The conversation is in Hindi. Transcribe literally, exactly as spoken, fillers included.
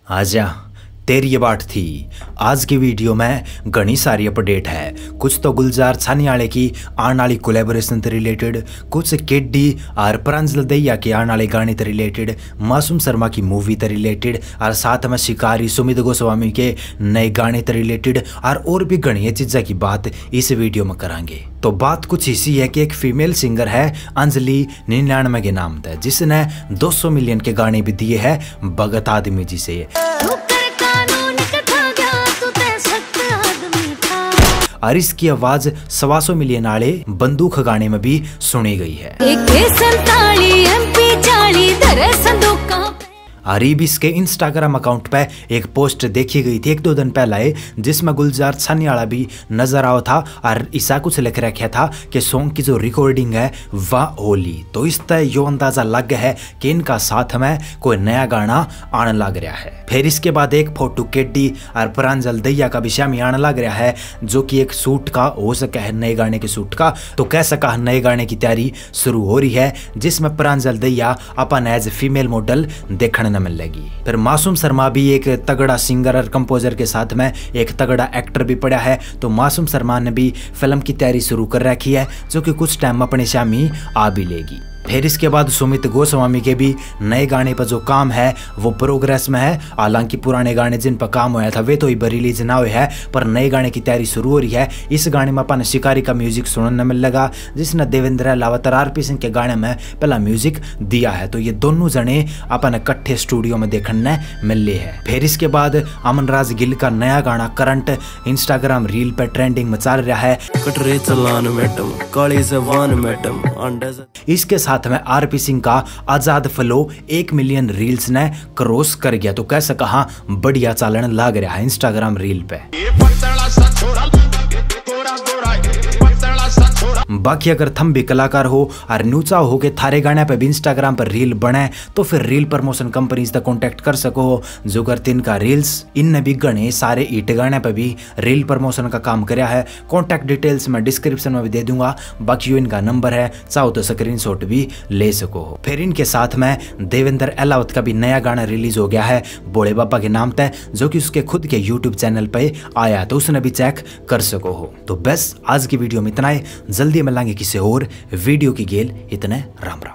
आजा तेरी ये बात थी। आज की वीडियो में घनी सारी अपडेट है। कुछ तो गुलजार छानियाले की आने वाली कोलैबोरेशन से रिलेटेड, कुछ केडी और प्रांजल दहिया के आने वाले गाने से रिलेटेड, मासूम शर्मा की मूवी से रिलेटेड, और साथ में शिकारी सुमित गोस्वामी के नए गाने से रिलेटेड और और भी घनी चीज़ों की बात इस वीडियो में करांगे। तो बात कुछ ऐसी है कि एक फीमेल सिंगर है अंजलि निन्यानवे के नाम से, जिसने दो सौ मिलियन के गाने भी दिए हैं भगत आदमी जी से। और इसकी आवाज सवा सौ मिलियन वाले बंदूक गाने में भी सुनी गई है। अरीब इसके इंस्टाग्राम अकाउंट पे एक पोस्ट देखी गई थी एक दो दिन पहले, जिसमें गुलजार छानियाला भी नजर आओ था और ऐसा कुछ लिख रखा था कि सॉन्ग की जो रिकॉर्डिंग है वह होली। तो इस तरह यो अंदाजा लग गया है कि इनका साथ में कोई नया गाना आने लग रहा है। फिर इसके बाद एक फोटो केडी और प्रांजल दहिया का भी शामी आने लग रहा है, जो कि एक शूट का हो सका है, नए गाने के शूट का। तो कह सका है नए गाने की तैयारी शुरू हो रही है, जिसमें प्रांजल दहिया अपन एज फीमेल मॉडल देखने मिल लगी। फिर मासूम शर्मा भी एक तगड़ा सिंगर और कंपोजर के साथ में एक तगड़ा एक्टर भी पड़ा है। तो मासूम शर्मा ने भी फिल्म की तैयारी शुरू कर रखी है, जो कि कुछ टाइम अपने शामी आ भी लेगी। फिर इसके बाद सुमित गोस्वामी के भी नए गाने पर जो काम है वो प्रोग्रेस में है। हालांकि पुराने गाने जिन पर काम हुआ था वे तो ही रिलीज ना हुए हैं, पर नए गाने की तैयारी शुरू हो रही है। इस गाने में अपन शिकारी का म्यूजिक सुनने मिल लगा, जिसने देवेंद्र लावत और आरपी सिंह के गाने में पहला म्यूजिक दिया है। तो ये दोनों जने अपन इकट्ठे स्टूडियो में देखने मिले है। फिर इसके बाद अमन राज गिल का नया गाना करंट इंस्टाग्राम रील पे ट्रेंडिंग में चल रहा है। इसके साथ में आरपी सिंह का आजाद फ्लो एक मिलियन रील्स ने क्रॉस कर गया। तो कैसे कहा बढ़िया चालन लग रहा है इंस्टाग्राम रील पे। बाकी अगर थम भी कलाकार हो और न्यूचा हो के थारे गाने पे भी इंस्टाग्राम पर रील बने, तो फिर रील प्रमोशन कंपनीज तक कांटेक्ट कर सको, जो करते इनका रील्स इन भी गणे सारे ईट गाने पे भी रील प्रमोशन का काम कराया है। कांटेक्ट डिटेल्स मैं डिस्क्रिप्शन में भी दे दूंगा, बाकी यो इनका नंबर है, चाहो तो स्क्रीनशॉट भी ले सको। फिर इनके साथ में देवेंद्र एलावत का भी नया गाना रिलीज हो गया है भोले बाबा के नाम पे, जो कि उसके खुद के यूट्यूब चैनल पे आया, तो उसने भी चेक कर सको हो। तो बस आज की वीडियो में इतना ही, जल्दी मिलेंगे किसी और वीडियो की गेल। इतने राम राम।